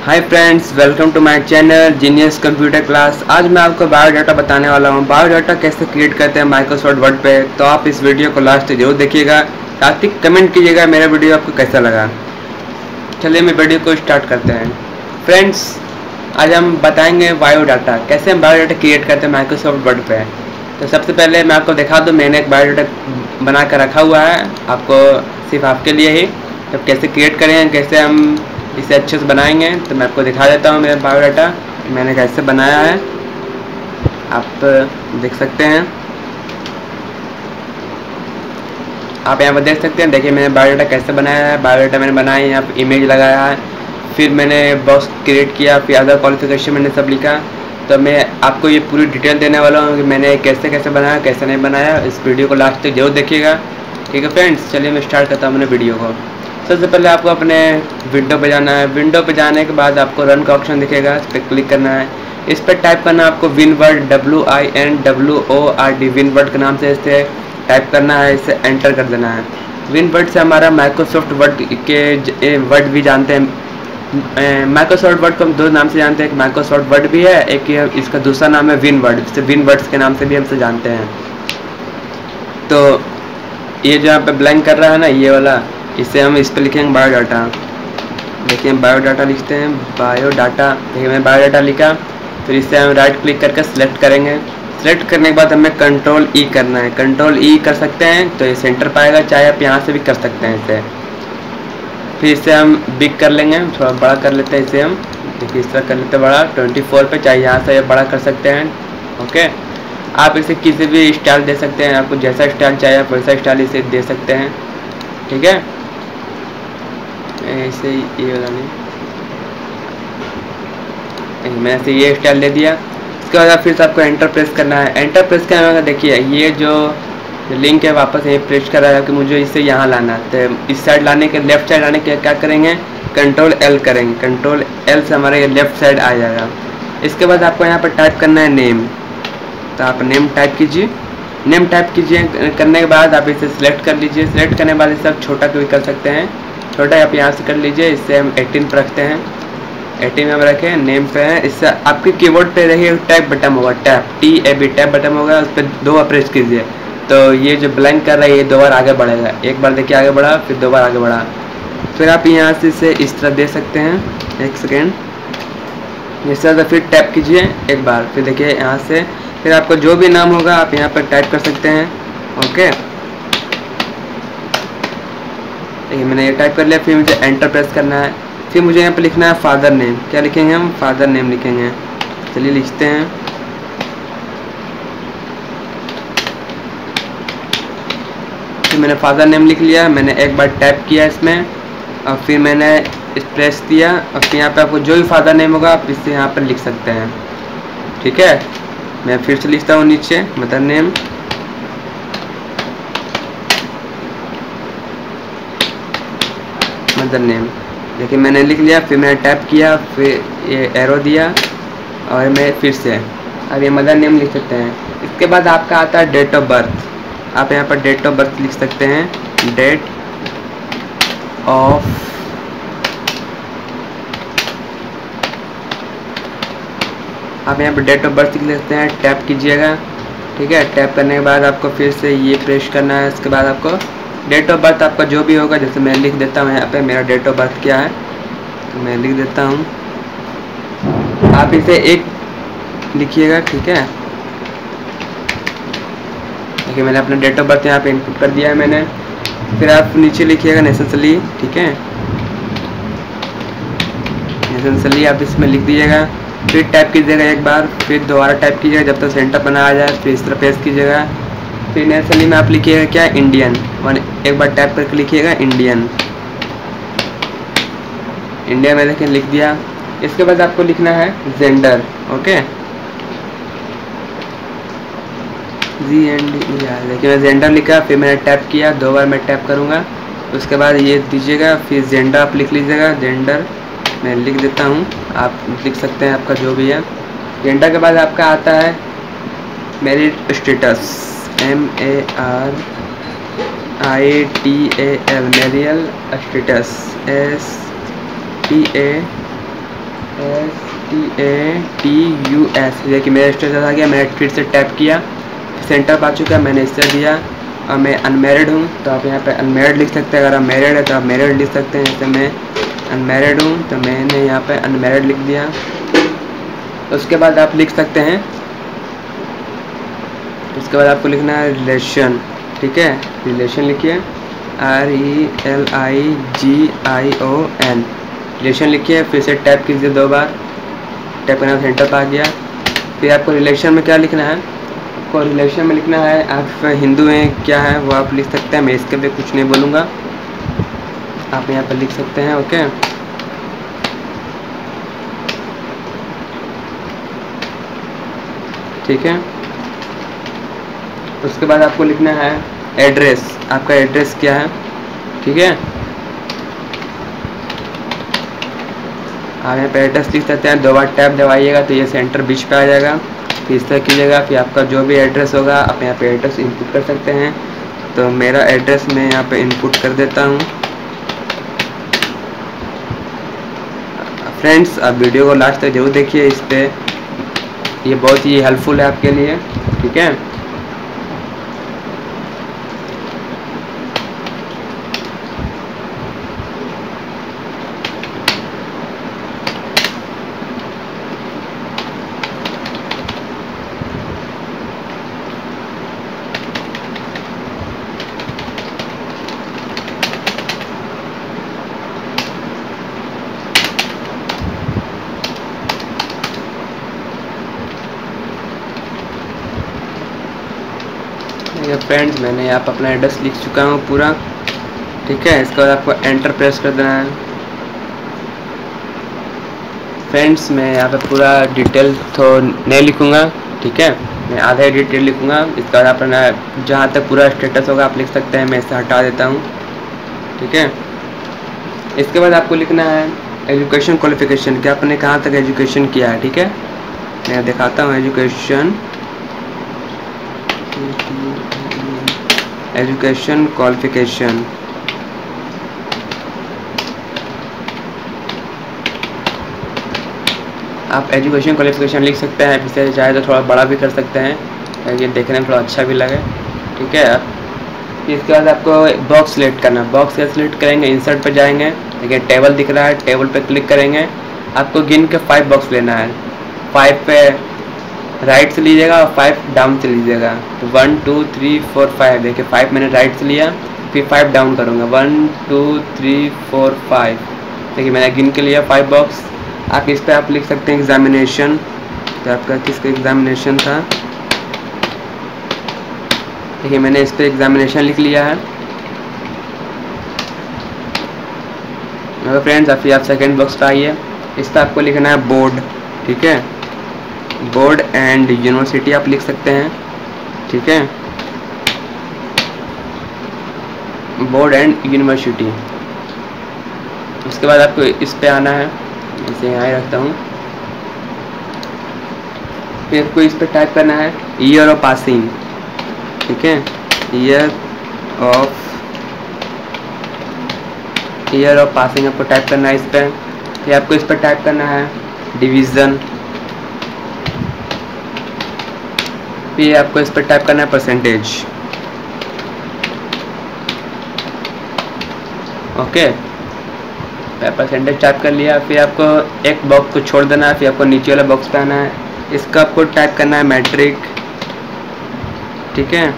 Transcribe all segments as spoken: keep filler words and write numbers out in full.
Hi friends, welcome to my channel genius computer class. आज मैं आपको बायोडाटा बताने वाला हूँ। बायोडाटा कैसे क्रिएट करते हैं माइक्रोसॉफ्ट वर्ड पे। तो आप इस वीडियो को लास्ट तक जरूर देखिएगा, साथ ही कमेंट कीजिएगा मेरा वीडियो आपको कैसा लगा। चलिए मैं वीडियो को स्टार्ट करते हैं। फ्रेंड्स, आज हम बताएंगे बायोडाटा, कैसे हम बायोडाटा क्रिएट करते हैं माइक्रोसॉफ्ट वर्ड पे। तो सबसे पहले मैं आपको दिखा दूँ, मैंने एक बायोडाटा बना कर रखा हुआ है आपको, सिर्फ आपके लिए ही। तो कैसे क्रिएट करें, कैसे हम इसे अच्छे से बनाएंगे, तो मैं आपको दिखा देता हूँ मेरा बायोडाटा मैंने कैसे बनाया है। आप देख सकते हैं, आप यहाँ पर देख सकते हैं। देखिए मैंने बायोडाटा कैसे बनाया है। बायोडाटा मैंने बनाया है, यहाँ पर इमेज लगाया है, फिर मैंने बॉक्स क्रिएट किया, फिर अदर क्वालिफिकेशन मैंने सब लिखा। तो मैं आपको ये पूरी डिटेल देने वाला हूँ कि मैंने कैसे कैसे बनाया, कैसे नहीं बनाया। इस वीडियो को लास्ट तक जरूर देखिएगा, ठीक है फ्रेंड्स। चलिए मैं स्टार्ट करता हूँ अपने वीडियो को। सबसे पहले आपको अपने विंडो पे जाना है। विंडो पे जाने के बाद आपको रन का ऑप्शन दिखेगा, इस पर क्लिक करना है। इस पर टाइप करना है आपको WinWord, W I N W O R D, WinWord के नाम से इसे टाइप करना है, इसे एंटर कर देना है। विनवर्ड से हमारा माइक्रोसॉफ्ट वर्ड के वर्ड भी जानते हैं। माइक्रोसॉफ्ट वर्ड को हम दो नाम से जानते हैं, एक माइक्रोसॉफ्ट वर्ड भी है, एक इसका दूसरा नाम है विनवर्ड, इसे विनवर्ड्स के नाम से भी हमसे जानते हैं। तो ये जो यहाँ पे ब्लैंक कर रहा है ना, ये वाला, इसे हम इस पर लिखेंगे बायोडाटा। देखिए बायोडाटा लिखते हैं, बायोडाटा। देखिए मैंने बायोडाटा लिखा, फिर इसे हम राइट क्लिक करके सिलेक्ट करेंगे। सिलेक्ट करने के बाद हमें कंट्रोल ई करना है। कंट्रोल ई कर सकते हैं तो ये सेंटर पाएगा, चाहे आप यहाँ से भी कर सकते हैं इसे। फिर इसे हम बिग कर लेंगे, थोड़ा बड़ा कर लेते हैं इसे हम। देखिए इस तरह कर लेते हैं बड़ा, ट्वेंटी फोर पे, चाहे यहाँ से बड़ा कर सकते हैं। ओके, आप इसे किसी भी स्टाइल दे सकते हैं, आपको जैसा स्टाइल चाहिए आप वैसा स्टाइल इसे दे सकते हैं, ठीक है। ऐसे ये वाला नहीं, मैंने ऐसे ये स्टाइल दे दिया। इसके बाद फिर से आपको एंटर प्रेस करना है। एंटर प्रेस करने के बाद देखिए ये जो लिंक है वापस ये प्रेस कर रहा है कि मुझे इसे यहाँ लाना है। तो इस साइड लाने के, लेफ्ट साइड लाने के क्या करेंगे, कंट्रोल एल करेंगे। कंट्रोल एल से हमारा ये लेफ्ट साइड आ जाएगा। इसके बाद आपको यहाँ पर टाइप करना है नेम, तो आप नेम टाइप कीजिए। नेम टाइप कीजिए, करने के बाद आप इसे सिलेक्ट कर लीजिए। सिलेक्ट करने के बाद इसे आप छोटा भी कर सकते हैं, छोटा आप यहाँ से कर लीजिए। इससे हम एटीन पर रखते हैं, एटीन में हम रखें। नेम पे है, इससे आपके कीबोर्ड पे रहिए टैब बटन होगा, tab T A B tab button होगा, उस पर दो बार प्रेस कीजिए। तो ये जो ब्लैंक कर रहा है ये दो बार आगे बढ़ेगा। एक बार देखिए आगे बढ़ा, फिर दो बार आगे बढ़ा। फिर आप यहाँ से इसे इस तरह दे सकते हैं। एक सेकेंड, इस तरह से फिर टैप कीजिए एक बार, फिर देखिए यहाँ से फिर आपको जो भी नाम होगा आप यहाँ पर टाइप कर सकते हैं। ओके, ये मैंने ये टाइप कर लिया। फिर मुझे एंटर प्रेस करना है। फिर मुझे यहाँ पे लिखना है फादर नेम। क्या लिखेंगे हम, फादर नेम लिखेंगे। चलिए लिखते हैं। फिर मैंने फादर नेम लिख लिया। मैंने एक बार टाइप किया इसमें, और फिर मैंने प्रेस दिया, और फिर यहाँ पे आपको जो भी फादर नेम होगा आप इससे यहाँ पर लिख सकते हैं, ठीक है। मैं फिर से लिखता हूँ नीचे मदर नेम, मदर नेम। देखिए मैंने लिख लिया। फिर मैंने टैप किया, फिर ये एरो दिया, और मैं फिर से अब ये मदर नेम लिख सकते हैं। इसके बाद आपका आता है डेट ऑफ बर्थ। आप यहाँ पर डेट ऑफ बर्थ लिख सकते हैं, डेट ऑफ आप यहाँ पर डेट ऑफ बर्थ लिख सकते हैं। टैप कीजिएगा, ठीक है। टैप करने के बाद आपको फिर से ये प्रेस करना है। इसके बाद आपको डेट ऑफ बर्थ आपका जो भी होगा, जैसे मैं लिख देता हूँ यहाँ पे मेरा डेट ऑफ बर्थ क्या है, तो मैं लिख देता हूँ। आप इसे एक लिखिएगा, ठीक है। देखिए मैंने अपना डेट ऑफ बर्थ यहाँ पे इनपुट कर दिया है मैंने। फिर आप नीचे लिखिएगा नेसेसरी, ठीक है। नेसेसरी आप इसमें लिख दीजिएगा। फिर टाइप कीजिएगा एक बार, फिर दोबारा टाइप कीजिएगा जब तक सेंटर बना आ जाए। फिर इस तरह प्रेस कीजिएगा। फिर नेसेसरी में आप लिखिएगा क्या, इंडियन। वन एक बार टाइप करके लिखिएगा इंडियन। इंडिया में देखिए लिख दिया। इसके बाद आपको लिखना है gender, okay, G E N D E. देखिए मैं जेंडर लिखा, फिर मैंने टैप किया, दो बार मैं टैप करूँगा। उसके बाद ये दीजिएगा, फिर जेंडर आप लिख लीजिएगा। जेंडर मैं लिख देता हूँ, आप लिख सकते हैं आपका जो भी है। जेंडर के बाद आपका आता है married status, M A R I T A L, marital status, S T A S T A T U S, देखिए मेरा स्टेटस आ गया। मैंने फिर से टैप किया, सेंटर पा चुका है, मैंने इससे दिया। और मैं अनमैरिड हूँ तो आप यहाँ पे अनमैरिड लिख सकते हैं। अगर आप मैरिड है तो आप मैरिड लिख सकते हैं। जैसे मैं अनमैरिड हूँ तो मैंने यहाँ पे अनमैरिड लिख दिया। उसके बाद आप लिख सकते हैं, उसके बाद आपको लिखना है रिलेशन, ठीक है। रिलेशन लिखिए, R E L I G I O N, relation लिखिए। फिर से टैप कीजिए दो बार, टैप करना, सेंटर पर आ गया। फिर आपको रिलेशन में क्या लिखना है, आपको रिलेशन में लिखना है आप हिंदू हैं क्या है वो आप लिख सकते हैं। मैं इसके भी कुछ नहीं बोलूँगा, आप यहाँ पर लिख सकते हैं। ओके, ठीक है। उसके बाद आपको लिखना है एड्रेस, आपका एड्रेस क्या है, ठीक है। आप यहाँ पे एड्रेस लिख सकते हैं। दो बार टैप दबाइएगा तो ये सेंटर बीच पे आ जाएगा। फिर इस तरह कीजिएगा, फिर आपका जो भी एड्रेस होगा आप यहाँ पे एड्रेस इनपुट कर सकते हैं। तो मेरा एड्रेस मैं यहाँ पे इनपुट कर देता हूँ। फ्रेंड्स, आप वीडियो को लास्ट तक जरूर देखिए, इस पर ये बहुत ही हेल्पफुल है आपके लिए, ठीक है। फ्रेंड्स, मैंने यहाँ पर अपना एड्रेस लिख चुका हूँ पूरा, ठीक है। इसके बाद आपको एंटर प्रेस कर देना है। फ्रेंड्स, मैं यहाँ पे पूरा डिटेल तो नहीं लिखूँगा, ठीक है, मैं आधा ही डिटेल लिखूँगा। इसके बाद अपना जहाँ तक पूरा स्टेटस होगा आप लिख सकते हैं, मैं इसे हटा देता हूँ, ठीक है। इसके बाद आपको लिखना है एजुकेशन क्वालिफिकेशन, कि आपने कहाँ तक एजुकेशन किया है, ठीक है। मैं दिखाता हूँ एजुकेशन एजुकेशन क्वालिफिकेशन। आप एजुकेशन क्वालिफिकेशन लिख सकते हैं, इसे चाहे तो थोड़ा बड़ा भी कर सकते हैं, ये देखने में थोड़ा अच्छा भी लगे, ठीक है। इसके बाद आपको बॉक्स सिलेक्ट करना है। बॉक्स कैसे सिलेक्ट करेंगे, इंसर्ट पर जाएंगे, देखिए टेबल दिख रहा है, टेबल पे क्लिक करेंगे। आपको गिन के फाइव बॉक्स लेना है। फाइव पे राइट से लीजिएगा और फाइव डाउन से लीजिएगा। तो one two three four five, देखिए फाइव मैंने राइट से लिया, फिर फाइव डाउन करूँगा, one two three four five, देखिए मैंने गिन के लिया फाइव बॉक्स। आप इस पर आप लिख सकते हैं एग्जामिनेशन, तो आपका किसका एग्जामिनेशन था, देखिए मैंने इस पर एग्जामिनेशन लिख लिया है। फ्रेंड्स, फिर आप सेकेंड बॉक्स पर आइए, इस पर आपको लिखना है बोर्ड, ठीक है। बोर्ड एंड यूनिवर्सिटी आप लिख सकते हैं, ठीक है, बोर्ड एंड यूनिवर्सिटी। उसके बाद आपको इस पे आना है, इसे यहाँ ही रखता हूँ। फिर आपको इस पे टाइप करना है ईयर ऑफ पासिंग, ठीक है, year of year of passing आपको टाइप करना है इस पर। फिर आपको इस पर टाइप करना है डिवीज़न, फिर आपको इस पर टाइप करना है परसेंटेज, ओके। परसेंटेज टाइप कर लिया। फिर आपको एक बॉक्स को छोड़ देना है, फिर आपको नीचे वाला बॉक्स पे आना है, इसका आपको टाइप करना है मैट्रिक, ठीक है।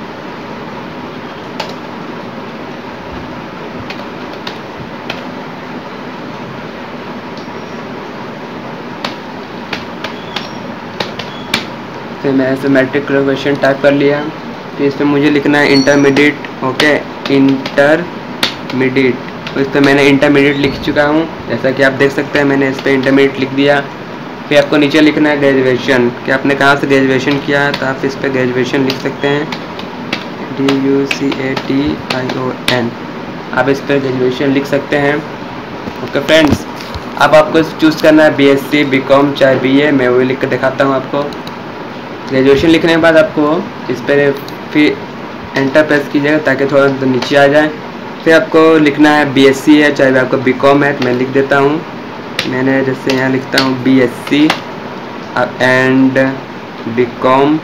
फिर मैंने ऐसे मैट्रिक ग्रेजुएशन टाइप कर लिया। फिर इस पर मुझे लिखना है इंटरमीडिएट, ओके, इंटरमीडिएट। तो इस पर मैंने इंटरमीडिएट लिख चुका हूँ, जैसा कि आप देख सकते हैं मैंने इस पर इंटरमीडिएट लिख दिया। फिर आपको नीचे लिखना है ग्रेजुएशन, कि आपने कहाँ से ग्रेजुएशन किया है, तो आप इस पर ग्रेजुएशन लिख सकते हैं, D U C A T I O N, आप इस पर ग्रेजुएशन लिख सकते हैं, ओके फ्रेंड्स। अब आपको चूज़ करना है B S C, B com, चाहे बी ए, मैं वही लिख कर दिखाता हूँ आपको। ग्रेजुएशन लिखने के बाद आपको इस पर फिर एंटर प्रेस कीजिएगा ताकि थोड़ा तो नीचे आ जाए। फिर आपको लिखना है बीएससी है, चाहे आपको बीकॉम है, तो मैं लिख देता हूँ मैंने जैसे यहाँ लिखता हूँ B S C and B com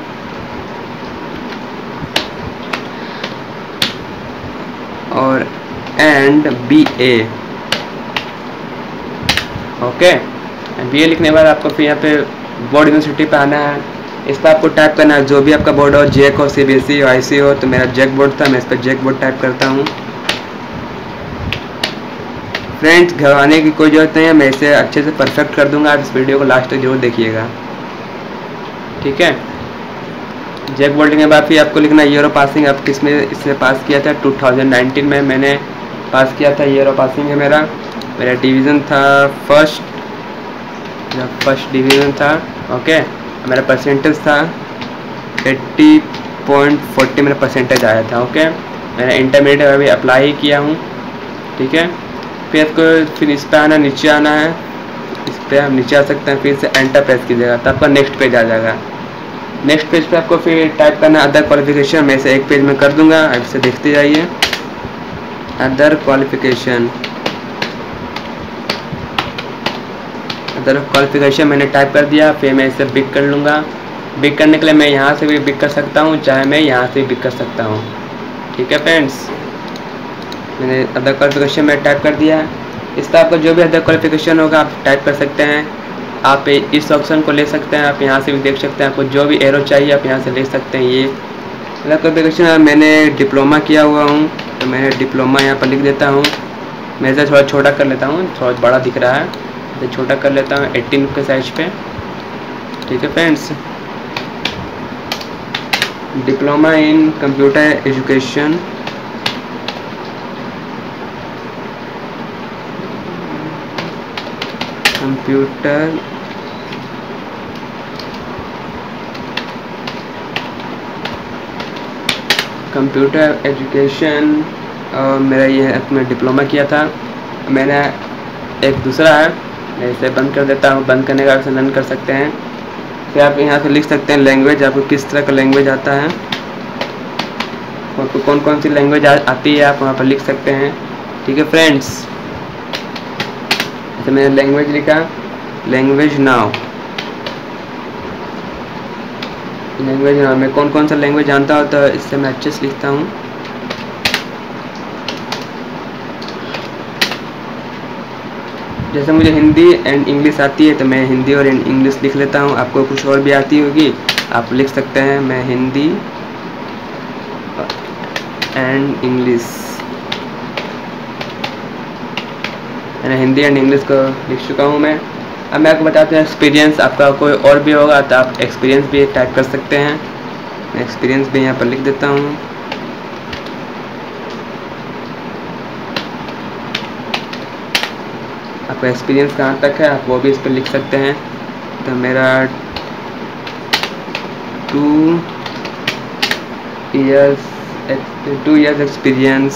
और and B A. Okay, B A लिखने के बाद आपको फिर यहाँ पे बोर्ड यूनिवर्सिटी पे आना है। इस पर आपको टाइप करना है जो भी आपका बोर्ड हो, जेक हो, सी बी एस ई हो, आई सी हो। तो मेरा जेक बोर्ड था, मैं इस पर जेक बोर्ड टाइप करता हूँ। फ्रेंड्स, घबराने की कोई ज़रूरत नहीं है, मैं इसे अच्छे से परफेक्ट कर दूंगा। आप इस वीडियो को लास्ट तक जरूर देखिएगा, ठीक है। जेक बोर्ड के बाद फिर आपको लिखना ईयर ऑफ पासिंग। आप किस में इससे पास किया था? टू थाउजेंड नाइनटीन में मैंने पास किया था। ईयर ऑफ पासिंग है मेरा। मेरा डिवीज़न था फर्स्ट, मेरा फर्स्ट डिवीज़न था। ओके, मेरा परसेंटेज था एट्टी पॉइंट फोर्टी मेरा परसेंटेज आया था। ओके, मैंने इंटरमीडिएट अभी अप्लाई ही किया हूँ, ठीक है। फिर आपको फिर इस पर आना, नीचे आना है। इस पर आप नीचे आ सकते हैं, फिर से एंटर प्रेस कीजिएगा तो आपका नेक्स्ट पेज आ जाएगा। नेक्स्ट पेज पे आपको फिर टाइप करना अदर क्वालिफिकेशन। मैं इसे एक पेज में कर दूंगा, आप इसे देखते जाइए। अदर क्वालिफिकेशन, अदर क्वालिफिकेशन मैंने टाइप कर दिया। फिर मैं इसे बिक कर लूँगा। बिक करने के लिए मैं यहाँ से भी बिक कर सकता हूँ, चाहे मैं यहाँ से भी बिक कर सकता हूँ, ठीक है फ्रेंड्स। मैंने अदर क्वालिफिकेशन में टाइप कर दिया। इस पर आपका जो भी अदर क्वालिफिकेशन होगा आप टाइप कर सकते हैं। आप इस ऑप्शन को ले सकते हैं, आप यहाँ से भी देख सकते हैं। आपको जो भी एरो चाहिए आप यहाँ से ले सकते हैं। ये अदर क्वालिफिकेशन मैंने डिप्लोमा किया हुआ हूँ, तो मैं डिप्लोमा यहाँ पर लिख देता हूँ। मैं इसे थोड़ा छोटा कर लेता हूँ, थोड़ा बड़ा दिख रहा है, इसे छोटा कर लेता हूँ एटीन के साइज पे, ठीक है friends. Diploma in computer education, computer computer education और मेरा ये मैं डिप्लोमा किया था। मैंने एक दूसरा है, मैं इसे बंद कर देता हूँ। बंद करने का ऑप्शन रन कर सकते हैं। फिर आप यहाँ से लिख सकते हैं लैंग्वेज, आपको किस तरह का लैंग्वेज आता है, आपको कौन कौन सी लैंग्वेज आती है आप वहाँ पर लिख सकते हैं, ठीक है फ्रेंड्स। तो मैंने लैंग्वेज लिखा, लैंग्वेज नाउ, लैंग्वेज नाउ मैं कौन कौन सा लैंग्वेज जानता हूँ तो इससे मैं अच्छे से लिखता हूँ। जैसे मुझे हिंदी एंड इंग्लिश आती है तो मैं हिंदी और इंग्लिश लिख लेता हूँ। आपको कुछ और भी आती होगी आप लिख सकते हैं। मैं हिंदी एंड इंग्लिश, मैंने हिंदी एंड इंग्लिश को लिख चुका हूँ मैं। अब मैं आपको बताता हूँ एक्सपीरियंस। आपका कोई और भी होगा तो आप एक्सपीरियंस भी टाइप कर सकते हैं। मैं एक्सपीरियंस भी यहाँ पर लिख देता हूँ। आपका एक्सपीरियंस कहाँ तक है आप वो भी इस पर लिख सकते हैं। तो मेरा two years two years experience,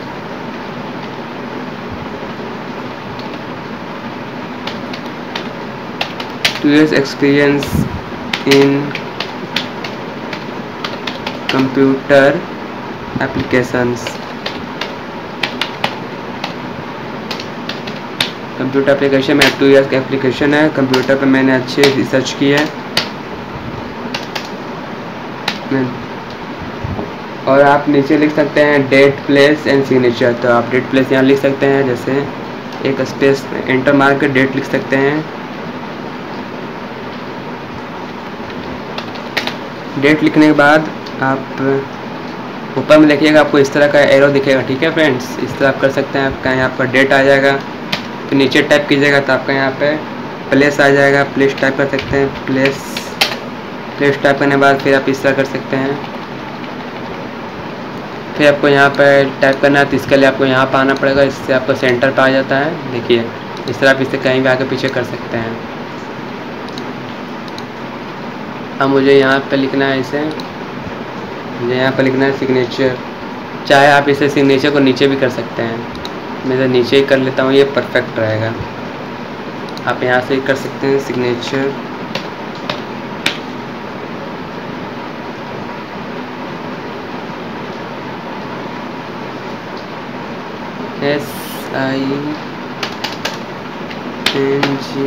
two years experience in computer applications, computer application में टू ईयर्स का एप्लीकेशन है। कंप्यूटर पे मैंने अच्छे रिसर्च की है। और आप नीचे लिख सकते हैं डेट, प्लेस एंड सिग्नेचर। तो आप डेट, प्लेस यहाँ लिख सकते हैं। जैसे एक स्पेस एंटर मार कर डेट लिख सकते हैं। डेट लिखने के बाद आप ऊपर में देखिएगा आपको इस तरह का एरो दिखेगा, ठीक है फ्रेंड्स। इस तरह आप कर सकते हैं। आपका यहाँ पर डेट आ जाएगा। फिर नीचे टाइप कीजिएगा तो आपका यहाँ पे प्लेस आ जाएगा। प्लेस टाइप कर सकते हैं। प्लेस प्लेस टाइप करने के बाद फिर आप इस तरह कर सकते हैं। फिर आपको यहाँ पर टाइप करना है तो इसके लिए आपको यहाँ पर आना पड़ेगा। इससे आपको सेंटर पर आ जाता है। देखिए इस तरह आप इससे कहीं भी आगे पीछे कर सकते हैं। अब मुझे यहाँ पे लिखना है, इसे मुझे यहाँ पे लिखना है सिग्नेचर। चाहे आप इसे सिग्नेचर को नीचे भी कर सकते हैं। मैं तो नीचे ही कर लेता हूँ, ये परफेक्ट रहेगा। आप यहाँ से ही कर सकते हैं signature. S I N G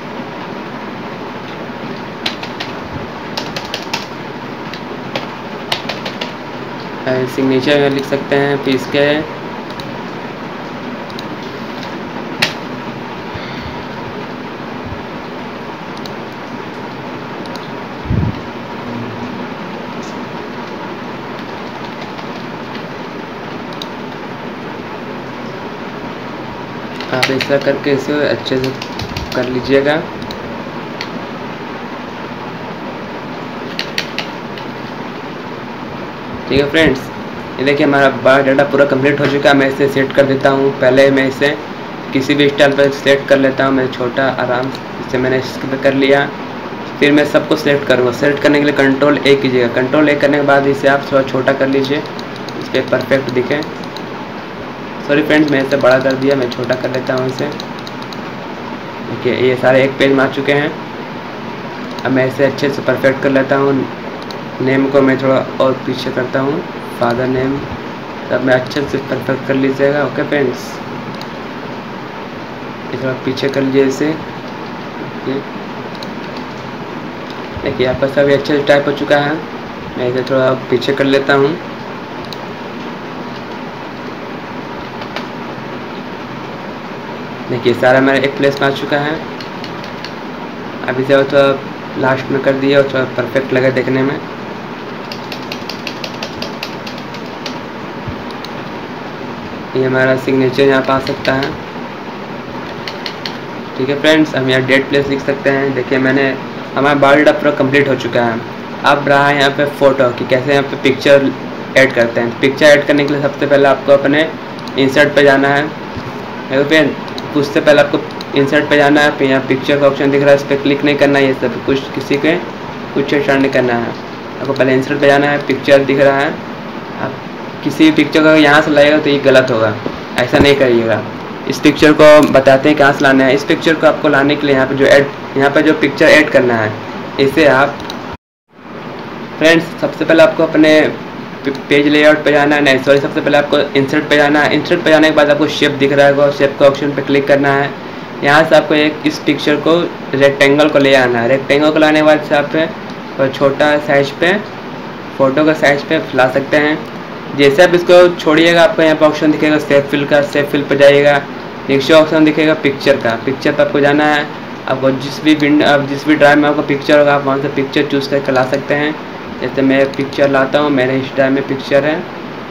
signature लिख सकते हैं फिर इसके आप ऐसा करके इसे अच्छे से कर लीजिएगा। ठीक है फ्रेंड्स, ये देखिए हमारा बायोडाटा पूरा कंप्लीट हो चुका है। मैं इसे सेट कर देता हूँ। पहले मैं इसे किसी भी स्टाइल पर सेट कर लेता हूँ। मैं छोटा आराम से इसे मैंने इसके कर लिया। फिर मैं सबको सेलेक्ट करूँगा। सेलेक्ट करने के लिए कंट्रोल ए कीजिएगा। कंट्रोल ए करने के बाद इसे आप थोड़ा छोटा कर लीजिए, इस पर परफेक्ट दिखे। सॉरी फ्रेंड्स, मैं इसे बड़ा कर दिया, मैं छोटा कर लेता हूँ इसे। देखिए ये सारे एक पेज में आ चुके हैं। अब मैं इसे अच्छे से परफेक्ट कर लेता हूँ। नेम को मैं थोड़ा और पीछे करता हूँ, फादर नेम, तब मैं अच्छे से परफेक्ट कर लीजिएगा। ओके फ्रेंड्स, थोड़ा पीछे कर लीजिए इसे। देखिए आपका सभी अच्छे से टाइप हो चुका है। मैं इसे थोड़ा पीछे कर लेता हूँ। देखिए सारा मेरा एक प्लेस में आ चुका है। अभी से थोड़ा लास्ट में कर दिया और थोड़ा परफेक्ट लगा देखने में। ये हमारा सिग्नेचर यहाँ पर आ सकता है। ठीक है फ्रेंड्स, हम यहाँ डेट प्लेस लिख सकते हैं। देखिए मैंने हमारा बायोडाटा पूरा कंप्लीट हो चुका है। अब रहा है यहाँ पे फ़ोटो कि कैसे यहाँ पे पिक्चर ऐड करते हैं। पिक्चर ऐड करने के लिए सबसे पहले आपको अपने इंसर्ट पे जाना है। देखो फ्रेंड, उससे पहले आपको इंसर्ट पे जाना है। फिर यहाँ पिक्चर का ऑप्शन दिख रहा है, इस पर क्लिक नहीं करना है। ये सब कुछ किसी के कुछ छेड़छाड़ नहीं करना है। आपको पहले इंसर्ट पे जाना है। पिक्चर दिख रहा है, आप किसी भी पिक्चर को यहाँ से लाएगा तो ये गलत होगा, ऐसा नहीं करिएगा। इस पिक्चर को बताते हैं कहाँ से लाना है। इस पिक्चर को आपको लाने के लिए यहाँ पे जो ऐड यहाँ पे जो पिक्चर ऐड करना है, इसे आप फ्रेंड्स सबसे पहले आपको अपने पेज लेआउट पे जाना है। नहीं सॉरी, सबसे पहले आपको इंसर्ट पे जाना है। इंसर्ट पे जाने के बाद आपको शेप दिख रहा है, शेप का ऑप्शन पे क्लिक करना है। यहाँ से आपको एक इस पिक्चर को रेक्टेंगल को ले आना है। रेक्टेंगल को लाने के बाद से आप छोटा साइज पे फ़ोटो का साइज पे ला सकते हैं। जैसे आप इसको छोड़िएगा, आपको यहाँ पर ऑप्शन दिखेगा सेव फिल का, सेव फिल पर जाइएगा। नीचे ऑप्शन दिखेगा पिक्चर का, पिक्चर पर आपको जाना है। आपको जिस भी विंडो आप जिस भी ड्राइव में आपको पिक्चर होगा, आप वहाँ से पिक्चर चूज़ करके ला सकते हैं। जैसे मैं पिक्चर लाता हूँ, मेरे इस ड्राइव में पिक्चर है,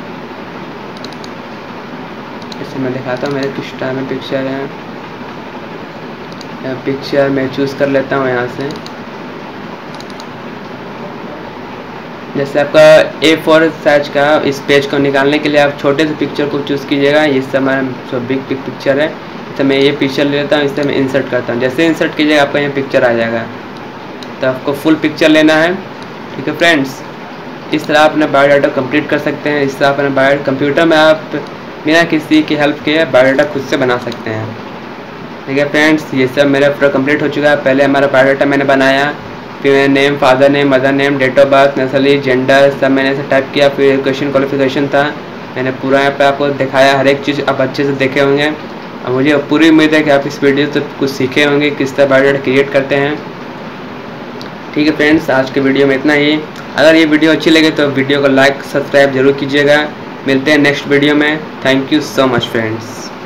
जैसे मैं दिखाता हूँ मेरे किस ड्राइव में पिक्चर है। पिक्चर मैं चूज़ कर लेता हूँ यहाँ से। जैसे आपका ए फोर साइज का इस पेज को निकालने के लिए आप छोटे से पिक्चर को चूज़ कीजिएगा। इससे हमारा जो बिग बिग पिक्चर है, तो मैं ये पिक्चर ले लेता हूँ, इससे मैं इंसर्ट करता हूँ। जैसे इंसर्ट कीजिएगा आपका यहाँ पिक्चर आ जाएगा। तो आपको फुल पिक्चर लेना है। ठीक है फ्रेंड्स, इस तरह आप अपना बायोडाटा कंप्लीट कर सकते हैं। इस तरह अपने बायो कंप्यूटर में आप बिना किसी की हेल्प के बायोडाटा खुद से बना सकते हैं। ठीक है फ्रेंड्स, ये सब मेरा पूरा कंप्लीट हो चुका है। पहले हमारा बायोडाटा मैंने बनाया, फिर मैंने name, father name, mother name, date of birth, नस्ली, जेंडर सब मैंने ऐसे टाइप किया। फिर एजुकेशन क्वालिफिकेशन था, मैंने पूरा यहाँ पे आपको दिखाया। हर एक चीज़ आप अच्छे से देखे होंगे। और मुझे पूरी उम्मीद है कि आप इस वीडियो से कुछ सीखे होंगे, किस तरह बायोडाटा क्रिएट करते हैं। ठीक है फ्रेंड्स, आज के वीडियो में इतना ही। अगर ये वीडियो अच्छी लगे तो वीडियो को लाइक सब्सक्राइब जरूर कीजिएगा। मिलते हैं नेक्स्ट वीडियो में। Thank you so much friends.